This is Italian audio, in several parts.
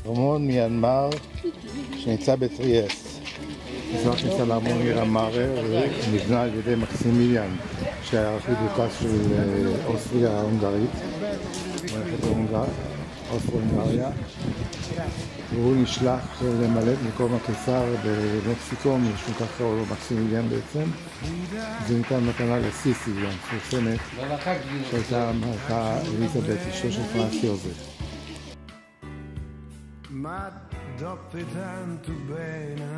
ארמון מיינמר שנמצא בטריאסט. זה הכניסה לארמון עיר המארר, נבנה על ידי מקסימיליאן, שהיה ארכידוכס של אוסטריה ההונגרית, אוסטרו-הונגריה. והוא נשלח למלא את מקום הקיסר במקסיקו, משום כך קראו לו מקסימיליאן בעצם. זה ניתן מתנה לסיסי, המפורסמת, שהייתה המלכה אליזבת, אשתו של פרנס יוזף. Ma doppe tanto bene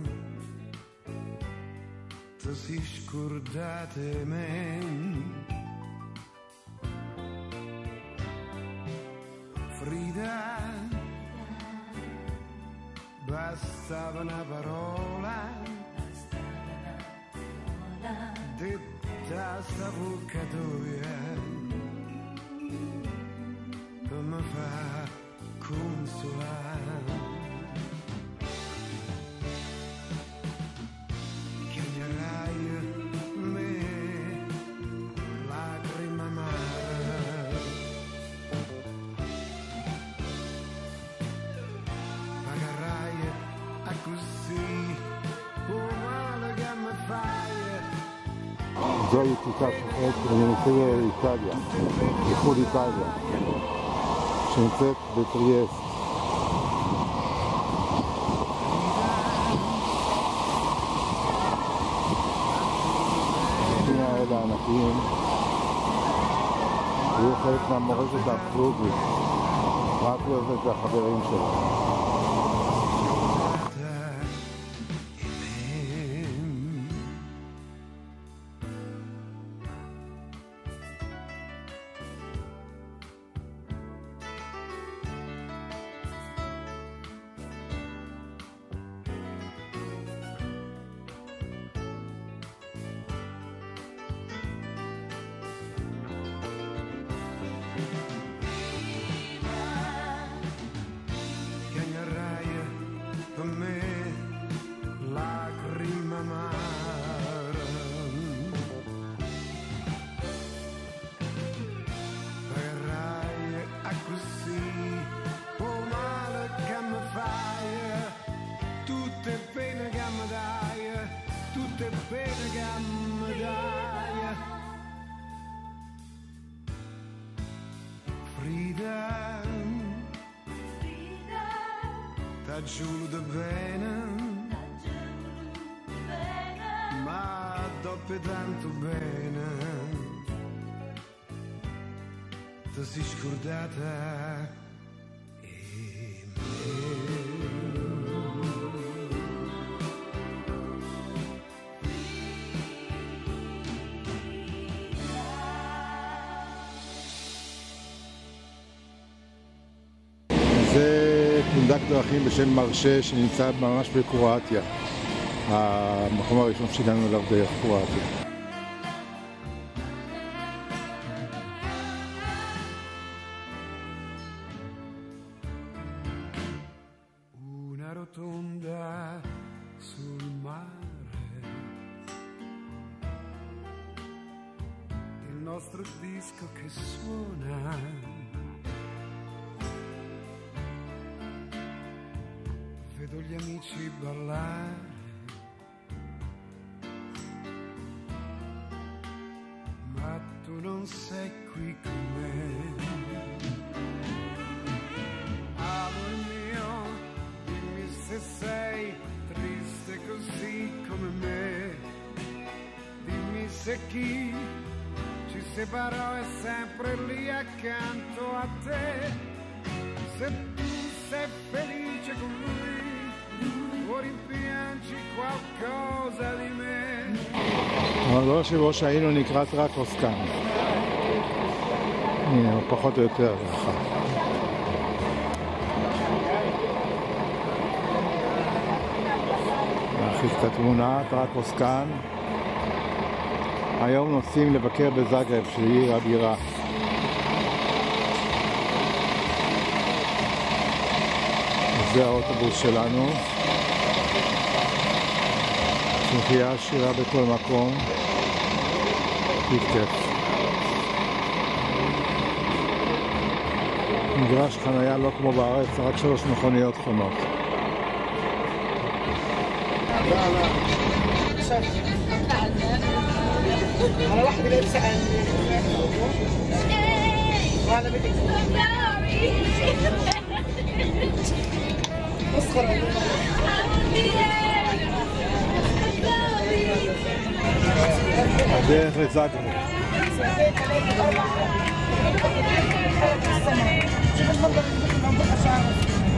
tu si scordate me Frida bastava una parola detta sta bocca tua per me fa consolare chiagnerai me lacrima amara pagherai a così un male che mi fai. זוהי טיסה שחית במנסה איטליה, איחוד איטליה, שנמצאת בטריאסט. השני האלה הענקיים היו חלק מהמורשת האבסולוטית, רק יוזף והחברים שלו. T'aggiudo bene, ma dopo tanto bene, ti sei scordata e me. זה פונדק דרכים בשם מרשה שנמצא ממש בקרואטיה, המקום הראשון שהגענו אליו דרך קרואטיה. Una rotonda sul mare, il nostro disco che suona. Vedo gli amici ballare, ma tu non sei qui con me. Amore mio, dimmi se sei triste così come me. Dimmi se chi ci separò è sempre lì accanto a te. Se tu sei felice con lui, o rimpiangi qualcosa di me. המדור שבו שהיינו נקרא טרקוסקן. הנה, הוא פחות או יותר רחב. להכניס את התמונה, טרקוסקן. היום נוסעים לבקר בזאגרב, שהיא עיר הבירה. זה האוטובוס שלנו. צמחייה עשירה בכל מקום. כיף. מגרש חנייה לא כמו בארץ, רק 3 מכוניות חונות. على واحد لابس وانا بدي مسخر הדרך לזאגרב. شوف المنظر اللي منظر اشعار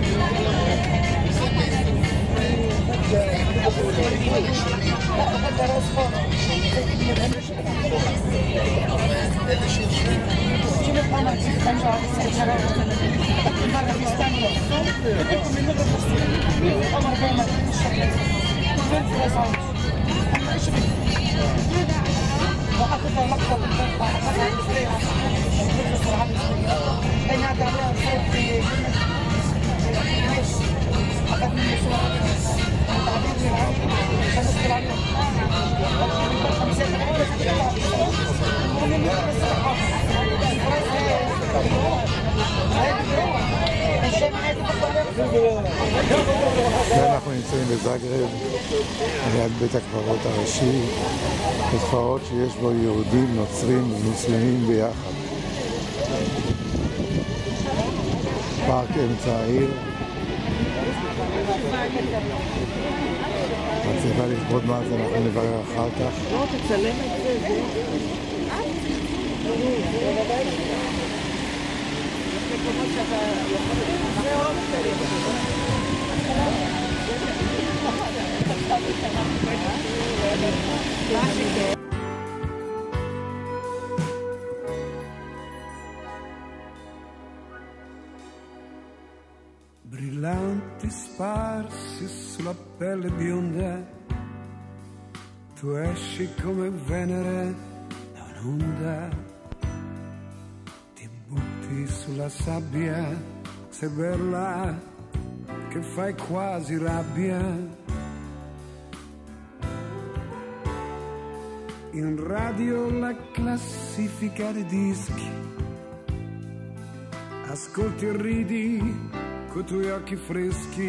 ואנחנו נמצאים בזאגרב, ליד בית הקברות הראשי, בית קברות שיש בו יהודים, נוצרים ומוסלמים ביחד. פארק אמצע העיר. רציתי לכבוד מה זה, אנחנו נברר אחר כך. לא, תצלם את זה, Brillanti sparsi sulla pelle bionda, tu esci come Venere da un'onda, ti butti sulla sabbia, sei bella che fai quasi rabbia. In radio la classifica dei dischi, ascolti e ridi coi tuoi occhi freschi,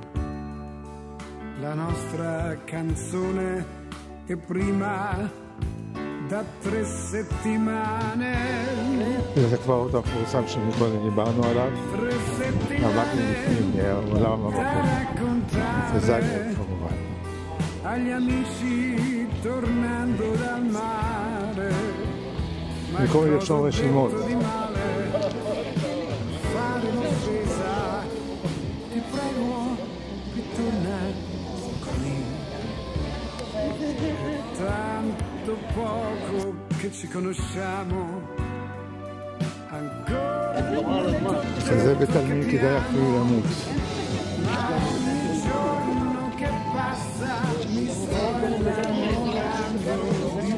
la nostra canzone è prima da 3 settimane. זה כבר המפורסם שמקודם דיברנו עליו. עבדתי לפנים, עולם המקום. זה זאגרב כמובן. Agli amici tornando dal mare, במקום לרשום רשימות. Tanto poco che ci conosciamo ancora. זה בתלמיד כדאי אפילו למות. Ogni giorno che passa mi sto innamorando di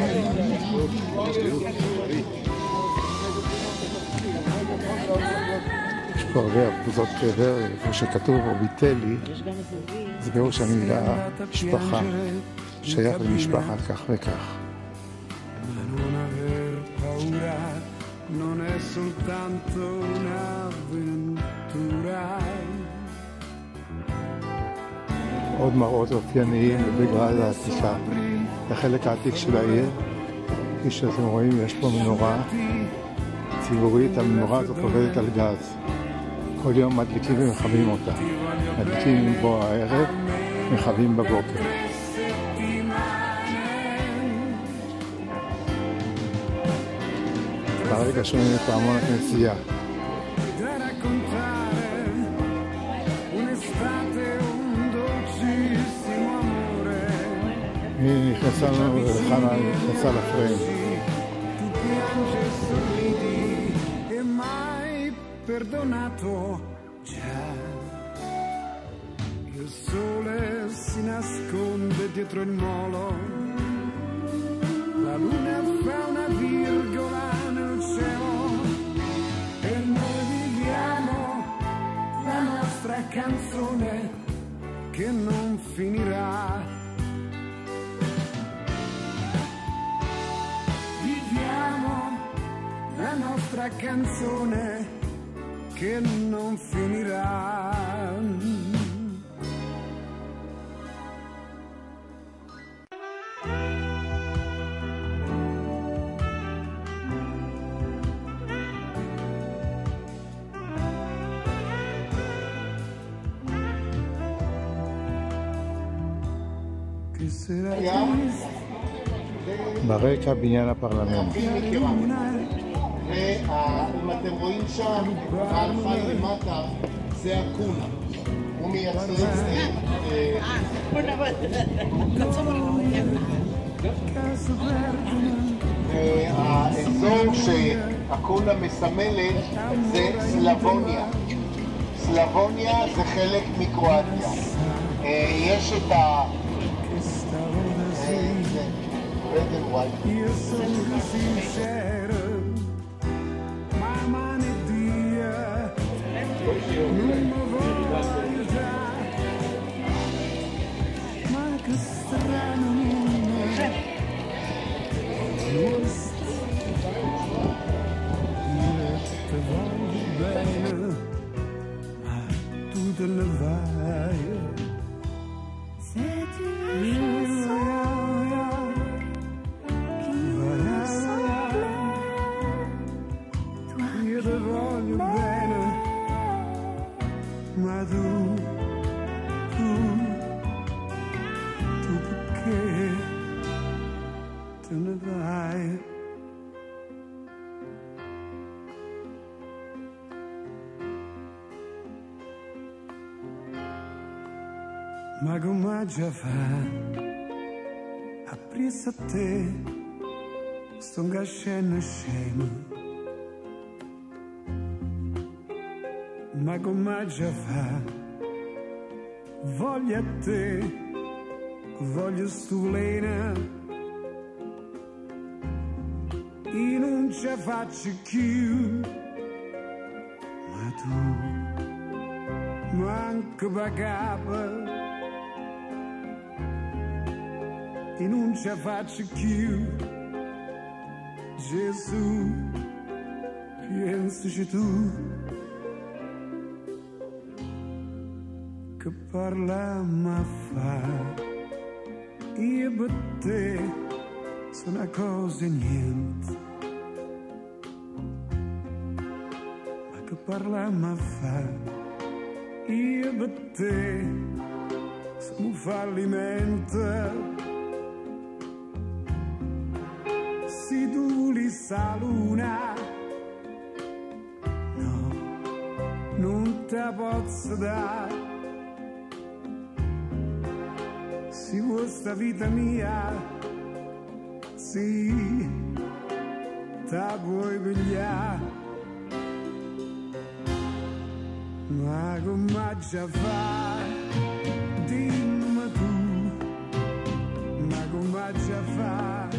יש פה הרבה אחוזות קבר, איפה שכתוב אוביטלי, זה פירוש המילה משפחה, שייך למשפחת כך וכך. non aver paura non è soltanto un'avventura. עוד מראות אופייניים בבלגרד העתיקה, בחלק העתיק של העיר. כפי שאתם רואים, יש פה מנורה ציבורית, המנורה הזאת עובדת על גז. כל יום מדליקים ומכבים אותה. מדליקים בו הערב, מכבים בבוקר. ברגע שומעים את פעמון הכנסייה. היא נכנסה לנו וחנה נכנסה לפריים. Perdonato già, il sole si nasconde dietro il molo, la luna fa una virgola nel cielo e noi viviamo la nostra canzone che non finirà. Viviamo la nostra canzone che non finirà. Che sarà ברקע בניין הפרלמנט. ואם אתם רואים שם, על חי למטה, זה אקונה. הוא מייצר האזור שאקונה מסמלת זה סלבוניה. סלבוניה זה חלק מקרואטיה. יש את ה... red and white. Io sono sincero, mamma ne dia, non mi voglio già, ma che strano mondo, io ti voglio bene, ma tu te ne vai. Ma tu perché te ne vai? Ma come già fa a presa a te sto gascendo scemo? Ma come già fa, voglio a te, voglio stulena, e non ci faccio più, ma tu manco pagava, e non ci faccio più, Gesù, pensaci tu. Che parla ma fa, io per te sono una cosa e niente, ma che parla ma fa, io per te sono un fallimento, se tu li sa luna, no, non te posso dare. Si questa vita mia, sì, te puoi pigliare, ma come già fa, dimmi tu, ma come già fa,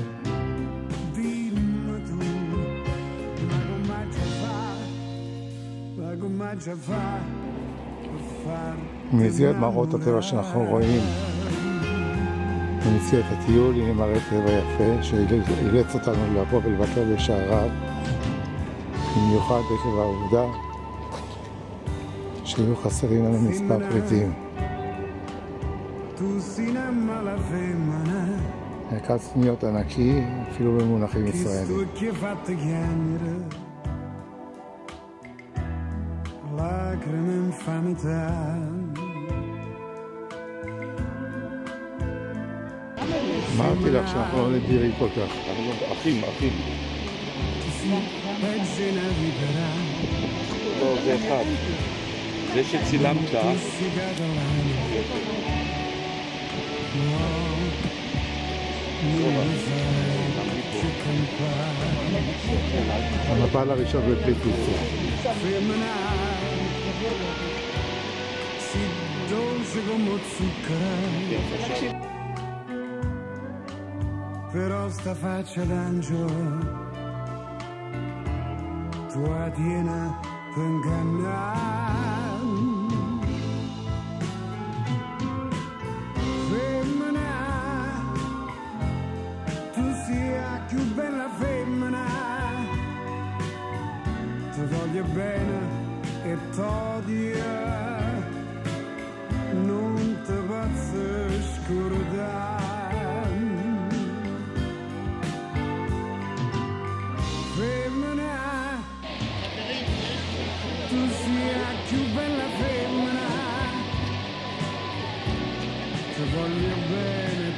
dimmi tu, ma come già fa, ma come già fa, per farti במסגרת מראות הטבע שאנחנו רואים, במסגרת הטיול, הנה מראה טבע יפה שאילץ אותנו לבוא ולבקר בשעריו, במיוחד עקב העובדה שיהיו חסרים לנו מספר פריטים. מרכז קניות ענקי, אפילו במונחים ישראלים. אמרתי לך שאנחנו לא נדירים כל כך. אחים. לא, זה אחד. זה שצילמת. המפל הראשון בפליט ביצוע. Però sta faccia d'angelo tua tiena per ingannare. Femmina, tu sia più bella femmina, ti voglio bene e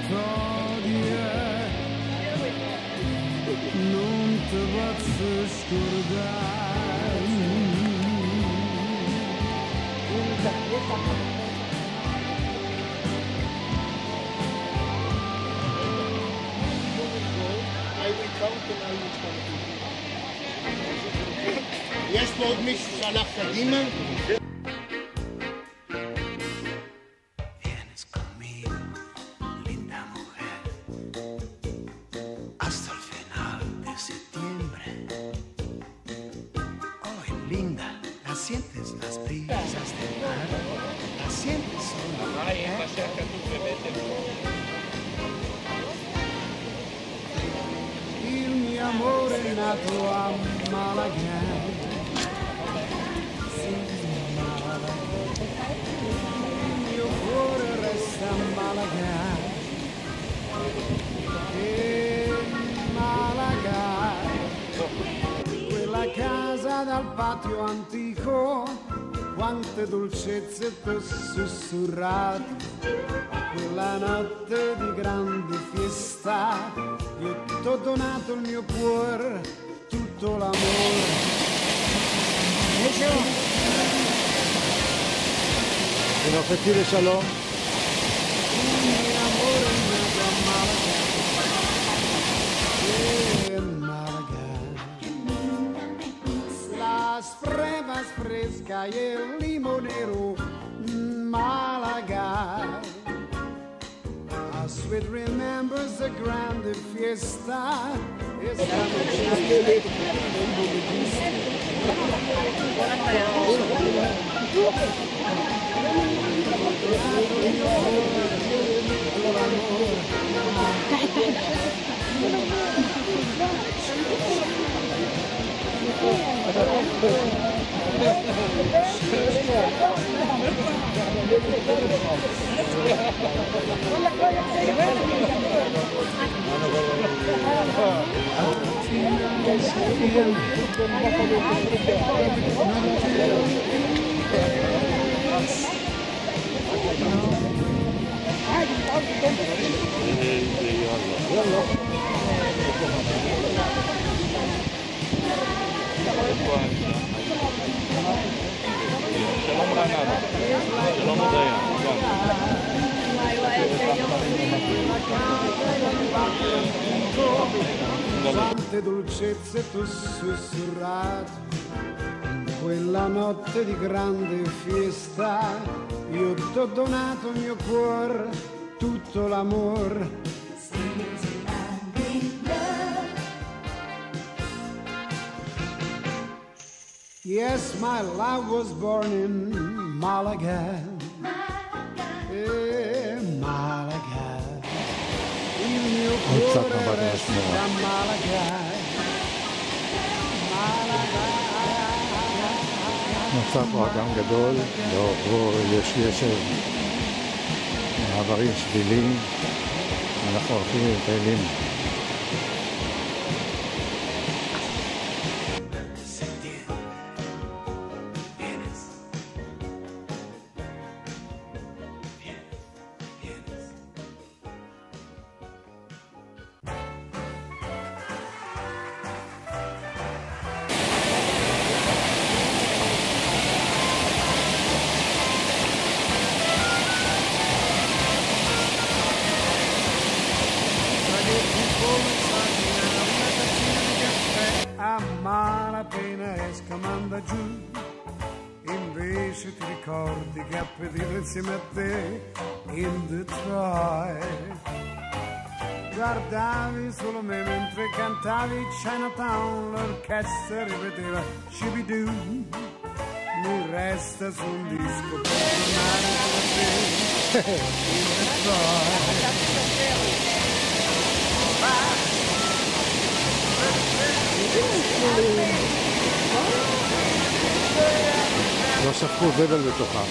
storia, non te posso scordare. יש פה עוד מישהו שהלך קדימה? Vienes conmigo, linda mujer, hasta el final de septiembre. Hoy, linda, ¿la sientes las brisas del mar? ¿La sientes solo? Il mio amore è nato a Malaga. Sì, Malaga. Il mio cuore resta a Malaga. E Malaga, quella casa dal patio antico, quante dolcezze t'ho sussurrato. Quella notte di grande fiesta, io t'ho donato il mio cuore, tutto l'amore. ונוחתי לשלום. Il mio amore è nato a Malaga. Malaga. Las brevas fresca y el limonero, Malaga. How sweet remembers the grande fiesta. Esta noche שלום רעננה, שלום הודיה. Quante dolcezze t'ho sussurrato, quella notte di grande fiesta, io t'ho donato il mio cuore, tutto l'amor. Yes, my love was born in Malaga. Malaga. Il mio cuore resta a Malaga. Malaga. נוצר פה אגם גדול, לאורו יש גשר, מעברים שבילים, אנחנו הולכים ומטיילים. A malapena escamanda giù, invece ti ricordi che appetito insieme a te in Detroit. Guardavi solo me mentre cantavi Chinatown, l'orchestra ripeteva Shibidoo. Mi resta su un disco per tornare con te in Detroit. לא שפכו זבל בתוכם.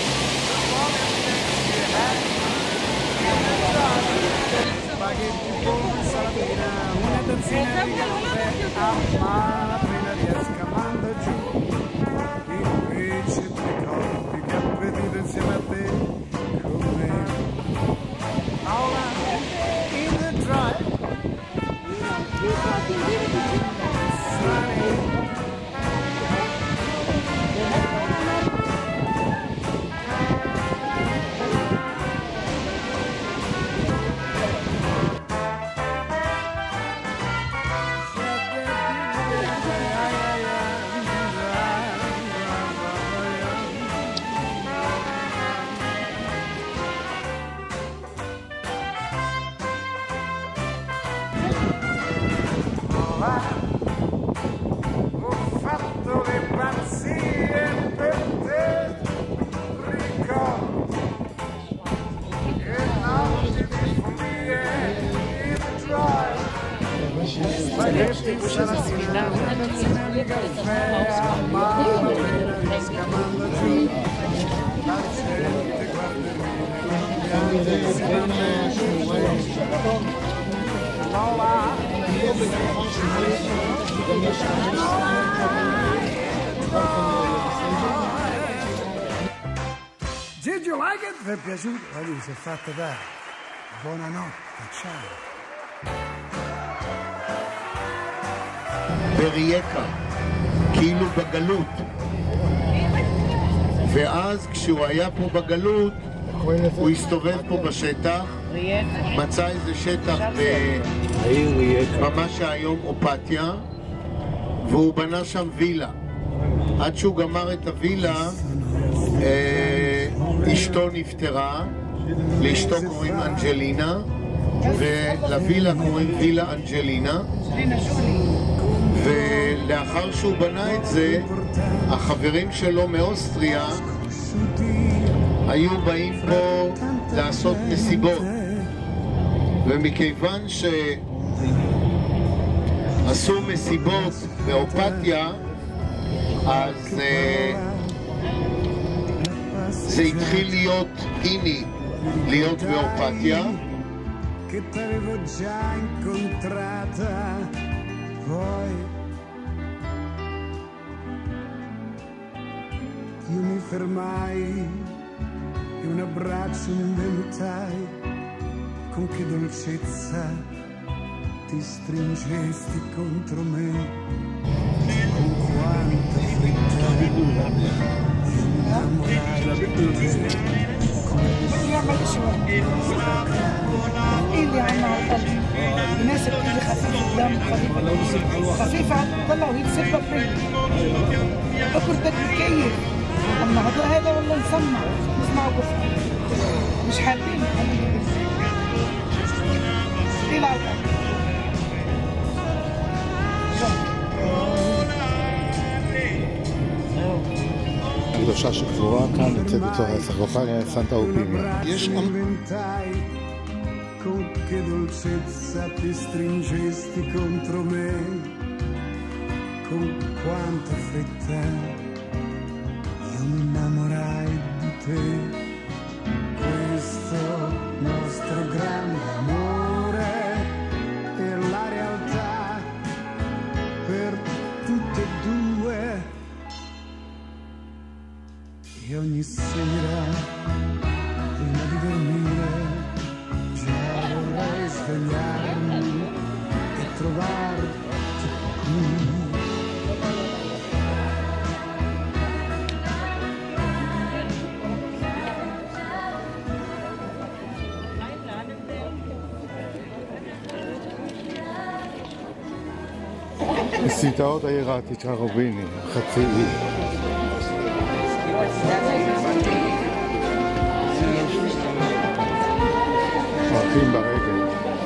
Spaghetti con salatina, una tazzina di caffè, a malapena riesca manda giù. Invece ti ricordi che appetito insieme a te con me. Paola Did you like it? Vi è piaciuto? Guardi, si è fatta dare. Buonanotte, ciao. ברייקה, כאילו בגלות. ואז כשהוא היה פה בגלות, הוא הסתובב פה בשטח, מצא איזה שטח ממש היום אופתיה, והוא בנה שם וילה. עד שהוא גמר את הווילה, אשתו נפטרה, לאשתו קוראים אנג'לינה, ולווילה קוראים וילה אנג'לינה. ולאחר שהוא בנה את זה, החברים שלו מאוסטריה היו באים פה לעשות מסיבות, ומכיוון שעשו מסיבות באופתיה, אז זה התחיל להיות איני, להיות באופתיה. Che t'avevo già incontrata, poi io mi fermai e un abbraccio mi inventai, con che dolcezza ti stringesti contro me, con quanta fretta io mi innamorai di te. اللي عنا على القلب الناس بتيجي خفيفة دم خفيفة طلعوا هي تسبب فيه فكرتك بكيف اما هذا والله نسمع نسمعه قصة مش حابين ثقيل على القلب. קדושה שקבורה כאן נמצאת בתוך הסרקופג סנטה אופימיה. יש Con che dolcezza ti stringesti contro me, con quanta fretta io mi innamorai di te. Questo nostro grande amore per la realtà, per tutte e due. E ogni sera, prima di dormire, vorrei svegliarmi e trovarti qui. בסמטאות העיר העתיקה רוביני, חצי אי. הולכים ברגל.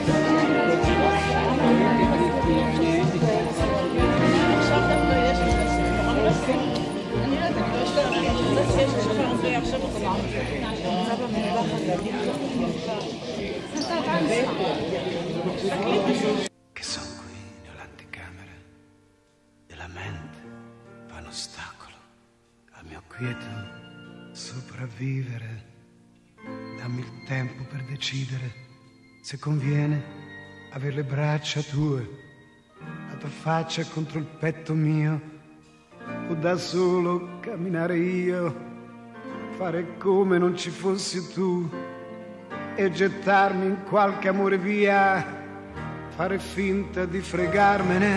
Che sono qui nell'anticamera della mente, fa un ostacolo al mio quieto sopravvivere. Dammi il tempo per decidere se conviene avere le braccia tue, la tua faccia contro il petto mio, o da solo camminare io, fare come non ci fossi tu e gettarmi in qualche amore via, fare finta di fregarmene,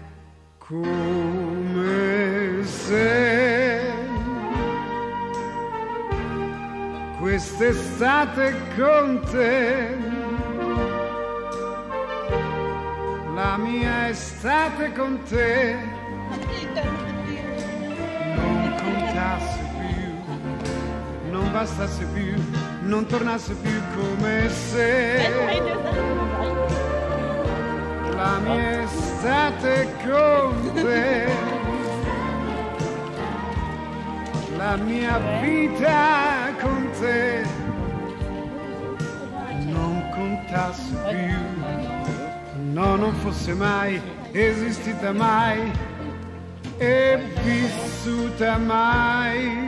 come se quest'estate con te, la mia estate con te, non contasse più, non bastasse più, non tornasse più come se la mia estate con te, la mia vita con te non contasse più, no, non fosse mai esistita mai e vissuta mai.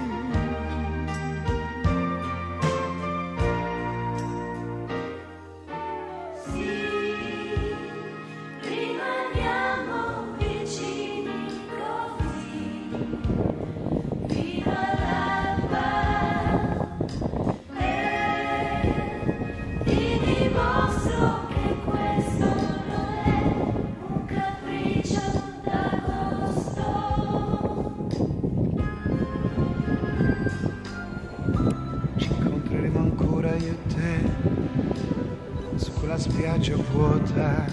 La spiaggia vuota,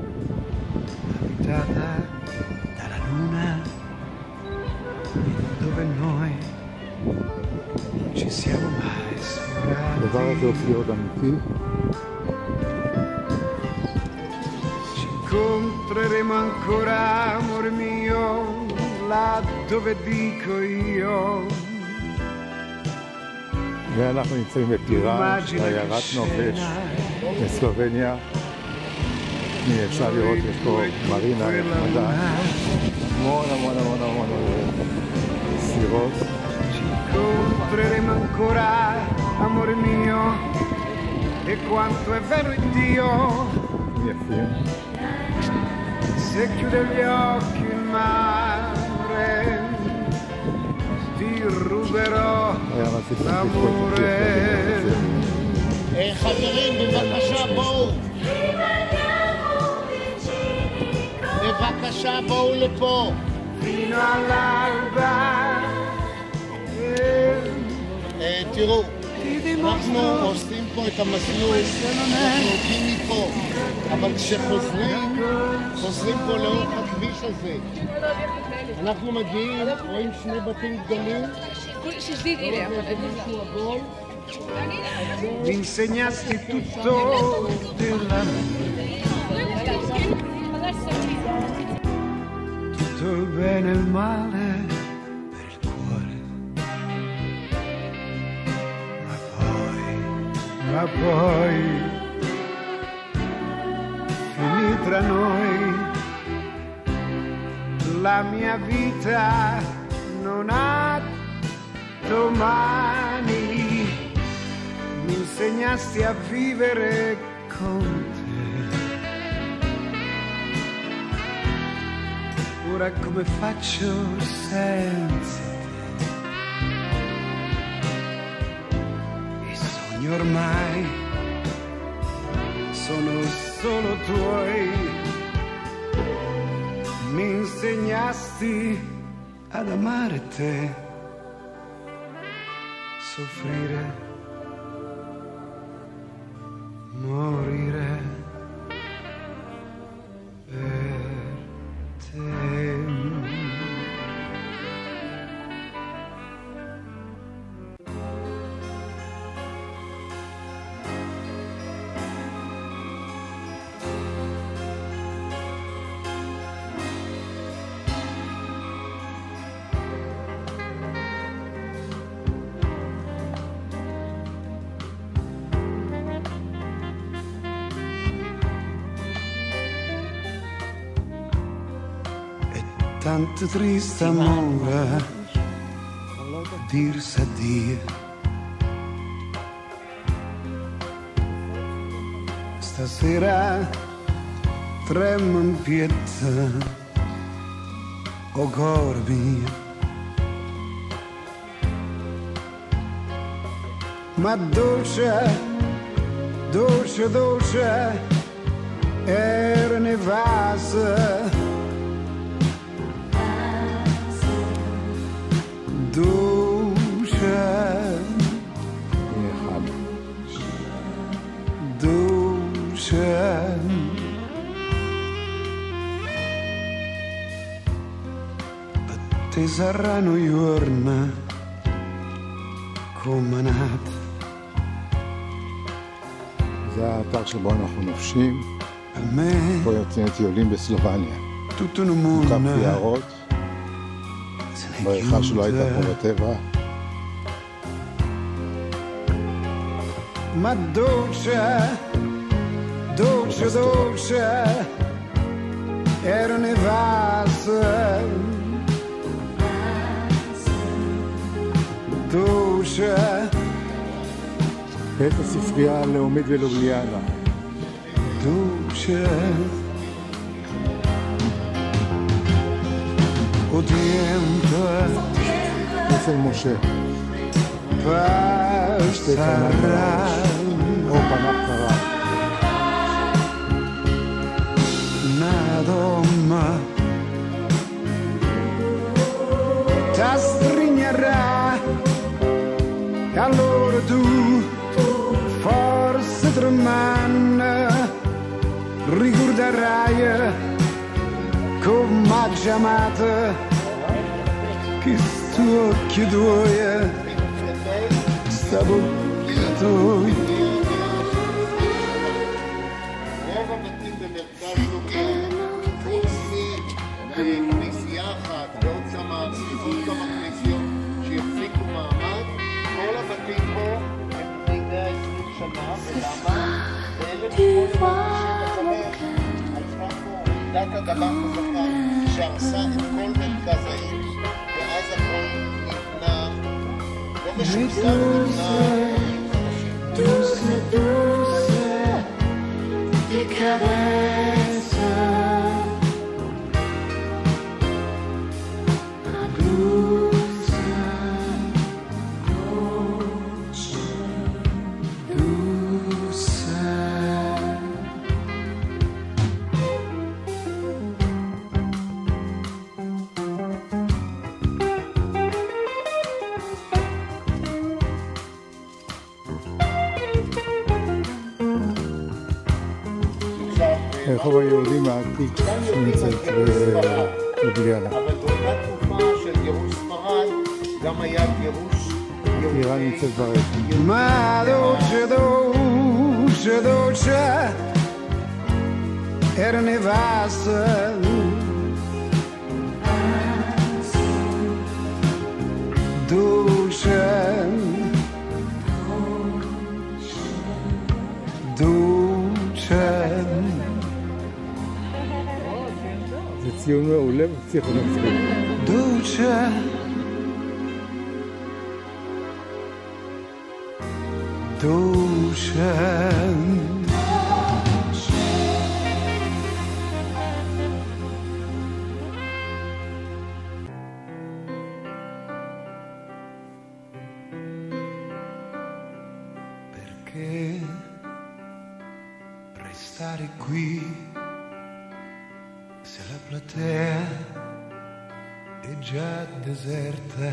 abitata dalla luna, dove noi non ci siamo mai sfiorati. הדבר הזה הופיע עוד אמיתי. Ci incontreremo ancora, amore mio, là dove dico io. ואנחנו נמצאים בפיראן, בעיירת נובש, בסלובניה. הנה אפשר לראות, יש פה מרינה נחמדה, המון סירות. Ci incontreremo ancora, amore mio, e quanto è vero il Dio, יפים. se chiude gli occhi il mare, ti ruberò היה רציתי l'amore. חברים, בבקשה בואו. בבקשה בואו לפה. Fino all'alba תראו, ti אנחנו dimostro עושים פה את המסלול, אנחנו הולכים מפה, אבל כשחוזרים, חוזרים פה לאורך הכביש הזה. אנחנו מגיעים, רואים שני בתים גדולים, משהו עגול. mi insegnasti tutto dell'amore, tutto il bene e il male per il cuore, ma poi finì tra noi la mia vita non ha domani. Mi insegnasti a vivere con te. Ora come faccio senza te? I sogni ormai sono solo tuoi. Mi insegnasti ad amare te, soffrire, morire per te. Tanto triste amore dirsi addio. Stasera tremo in pietà, o cuore mio. Ma dolce, dolce, dolce era nevasa. Dolce, dolce, te saranno giorni come nata. זה האתר שבו אנחנו נופשים. A me פה יוצאים טיולים בסלובניה. tutto il מוקף mondo יערות, בריכה שלא הייתה פה בטבע. Ma dolce, dolce, dolce era nevassa דושה בית הספרייה הלאומית בלובליאנה. דושה אודיאנטה אצל משה. פסטרה או פנח קרה. Madonna t'astrignerà e allora tu forse tremando ricorderai come ha chiamato che sto occhio tuoi sta bocca tua. רוב הבתים במרכז לובלין, חוץ מכנסייה אחת ועוד כמה כנסיות שהחזיקו מעמד, כל הבתים פה הם בני 120 שנה, ולמה? ב-1895 הייתה פה רעידת אדמה חזקה שהרסה את כל מרכז העיר, ואז הכל נבנה, לא משוסע, נבנה Dulce, dulce de cabeza, a dulce noche, dulce. הרחוב היהודי העתיק שנמצאת בלובליאנה. אבל באותה תקופה של גירוש ספרד גם היה גירוש איראן נמצאת ברקע. Ma dolce, dolce, dolce era nevassa dolce, dolce זה ציון מעולה ופסיכונפסי. dolce dolce perché restare qui se la platea è già deserta,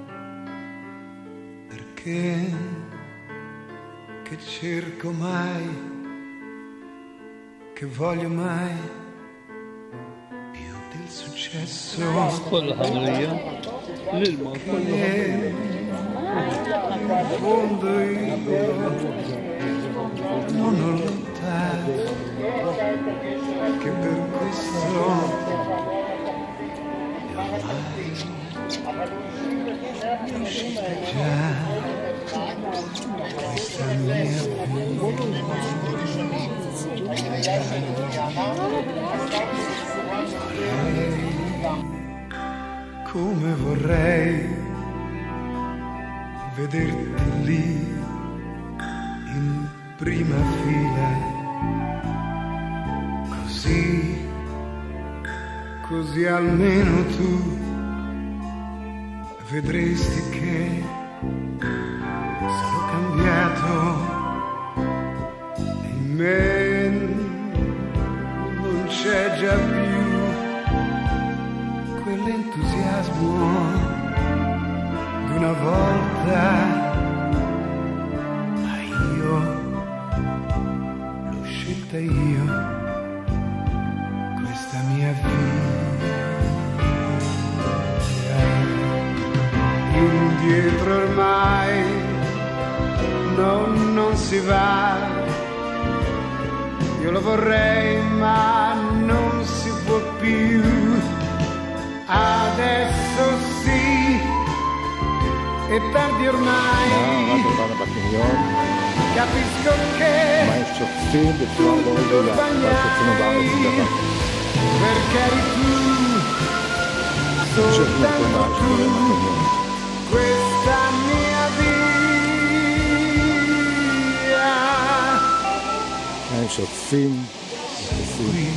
perché che cerco mai, che voglio mai più del successo che in fondo io non ho lottato, che per questo è uscita già questa mia come vorrei vederti lì in prima fila, così almeno tu vedresti che sarò cambiato e in me non c'è già più quell'entusiasmo di una volta, ma io l'ho scelta io, questa mia vita. Indietro ormai non si va, io lo vorrei ma non si può più, adesso sì, è tardi ormai, capisco che מים שופטים בצורה לא רגילה, אבל שצאנו בארץ ככה. perché eri tu, soltanto tu, questa mia via. שוטפים, נכנסים.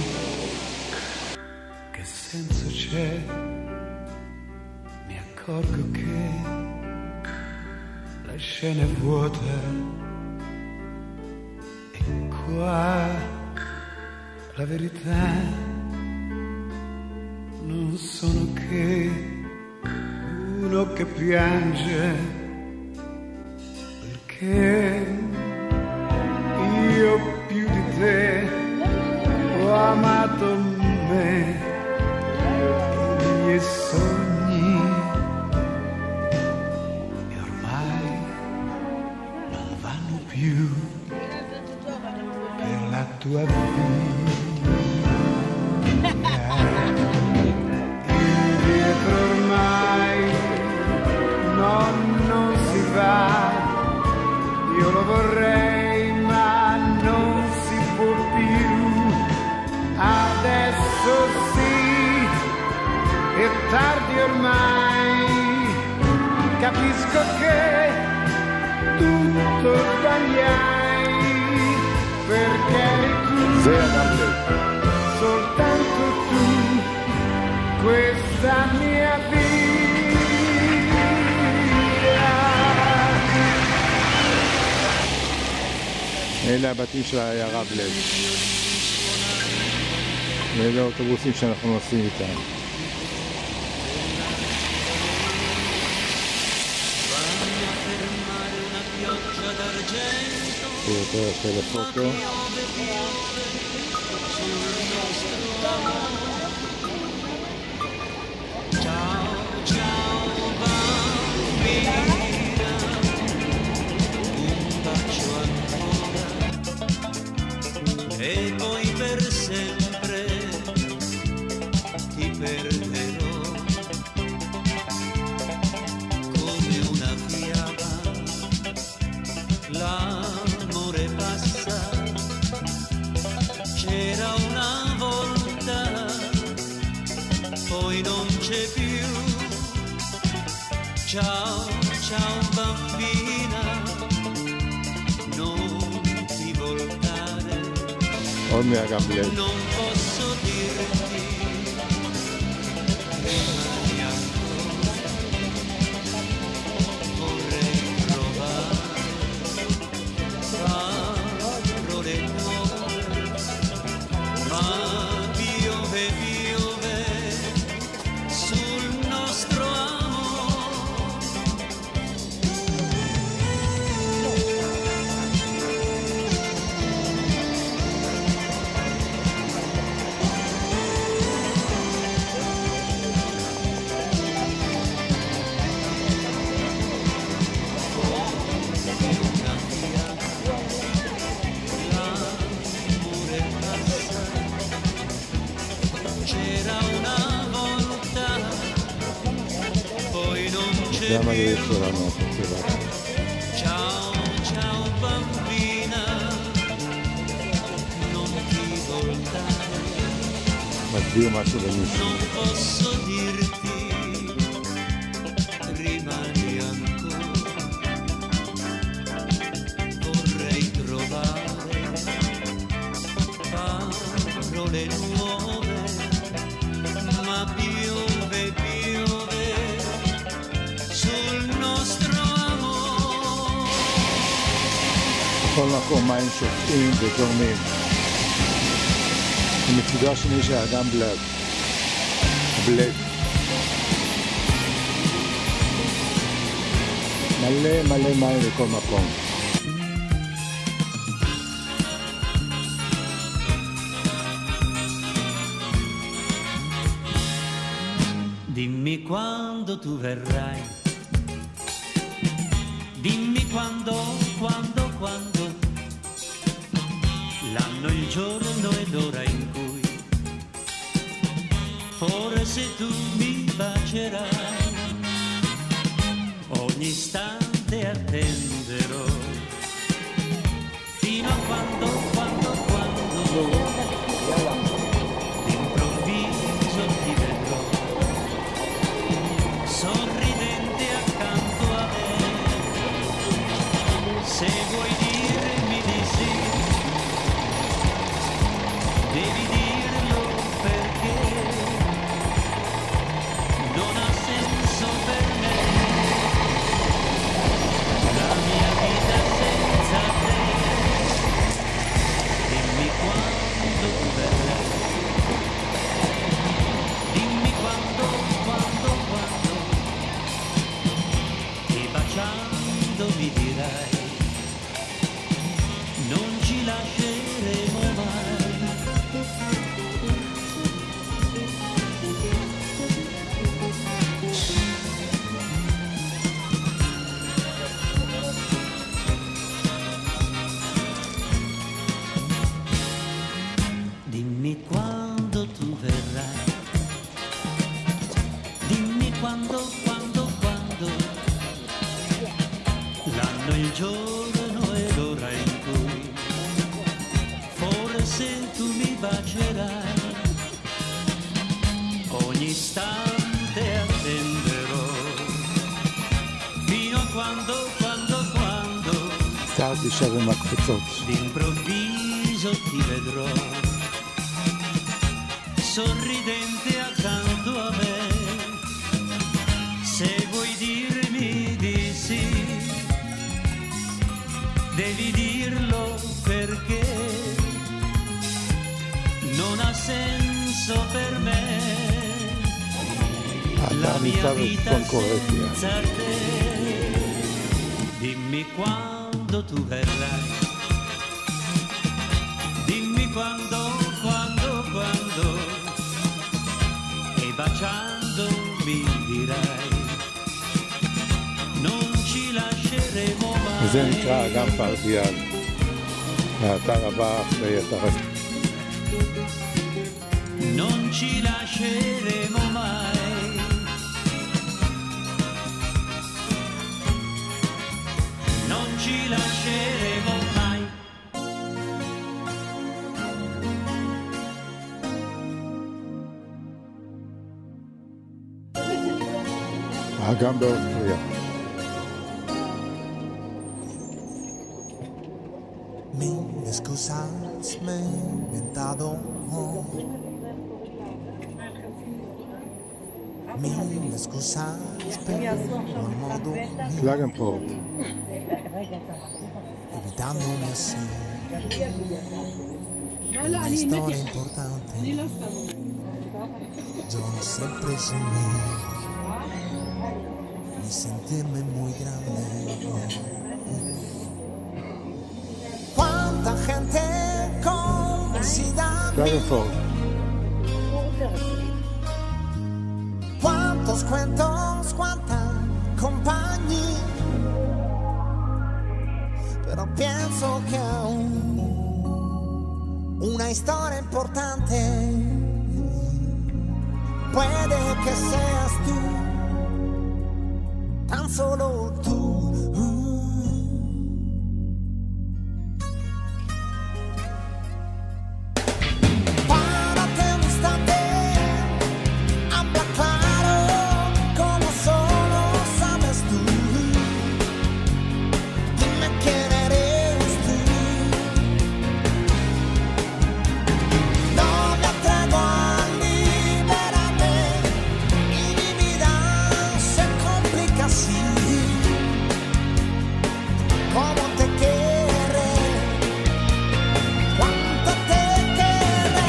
Che senso c'è? Mi accorgo che la scena è vuota e qua la verità non sono che uno che piange perché io più di te ho amato me e i miei sogni e ormai non vanno più per la tua vita. Indietro ormai non si va, io lo vorrei ma non si può più. Adesso sì, è tardi ormai, capisco che tutto sbagliai, perché eri tu, soltanto tu, questa mia vita. אלה הבתים של העיירה בלב. ואלה האוטובוסים שאנחנו נוסעים איתם. זה יותר טלפוטו. E poi per sempre ti perderò come una fiaba, l'amore passa, c'era una volta, poi non c'è più, ciao, ciao bambina, non ti voltare. עוד מהגם בלב. Non posso dirti, rimani ancora, vorrei trovare parole nuove, ma piove, piove sul nostro amore. C'era una volta, poi non c'è זה המדריך più. שלנו, הפסטיבל. Ciao, ciao bambina, non ti voltare, מסביר משהו למישהו. non posso dirti, rimani ancora, vorrei trovare parole nuove, ma piove, piove sul nostro amore. בכל מקום מים שופעים וזורמים. ומצידו השני של האגם בלב. בלב. מלא מלא מים בכל מקום. Dimmi quando tu verrai, dimmi quando, l'anno, il giorno e l'ora in cui forse tu mi bacerai, ogni istante attenderò, fino a quando, d'improvviso Dimmi quando tu verrai, dimmi quando, l'anno, il giorno e l'ora in cui forse tu mi bacerai. Ogni istante attenderò fino a quando סטארט אישה במקפצות. d'improvviso ti vedrò sorridente accanto a me. Se vuoi dirmi di sì, devi dirlo perché non ha senso per me la mia vita senza te. Dimmi quando tu verrai, dimmi quando e baciando mi dirai non ci lasceremo mai. וזה נקרא אגם פרדיאל, האתר הבא אחרי אתר Non ci lasceremo mai. Non ci lasceremo mai. האגם באוסטריה. Mi scusas, me he inventado. Mi scusas, pero no modo קלגנפורט. evitándome así. Una historia importante. Yo sé presumir y sentirme muy grande. Cuánta gente conocida. קלגנפורט. Cuántos cuentos, cuánta compañía. Pero pienso que aún una historia importante puede que seas tú, tan solo tú. Párate un instante, habla claro, como solo sabes tú. Dime quién eres tú. No me atrevo a liberarme y mi vida se complica así. ¿Cómo te querré? ¿Cuánto te querré?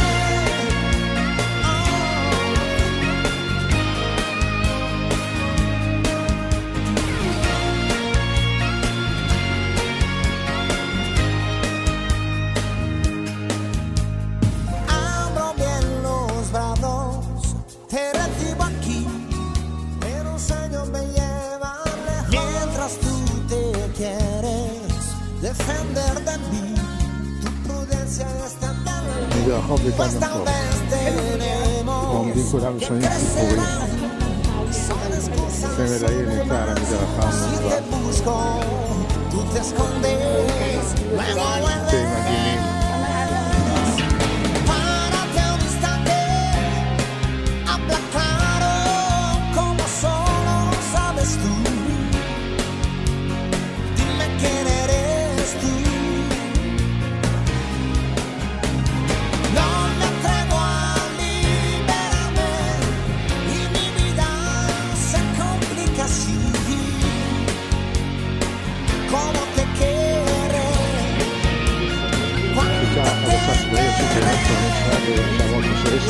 Abro bien los brazos, te recibo aquí, pero un sueño me lleva lejos. Mientras tú te quieres defender de mí, tu prudencia es tan זה רחוב pues tal לקלגנפורט. vez tenemos עומדים כולם que ושומעים סיפורים. crecer. Son excusas סמל העיר נמצא על המדרכה si te המוזרה. busco, tú te escondes, luego שהם מדהימים. párate un instante, habla claro, como solo sabes tú. Dime quién eres tú. No me atrevo a liberarme y mi vida se complica así. ¿Cómo te querré? כיכר החדשה של העיר שקרנפורט נוצרה ב-1906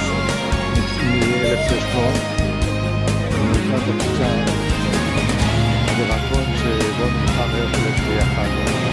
מ-1600. נוצרה בכיכר הדרקון שבו נבחר הרקולס ביחד.